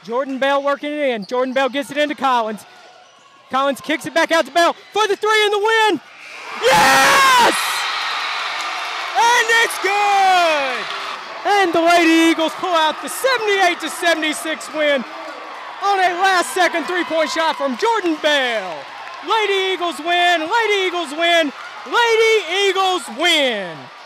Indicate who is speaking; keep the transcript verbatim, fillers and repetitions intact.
Speaker 1: Jordan Bell working it in. Jordan Bell gets it into Collins. Collins kicks it back out to Bell for the three and the win. Yes! And it's good! And the Lady Eagles pull out the seventy-eight to seventy-six win on a last-second three-point shot from Jordan Bell. Lady Eagles win, Lady Eagles win, Lady Eagles win.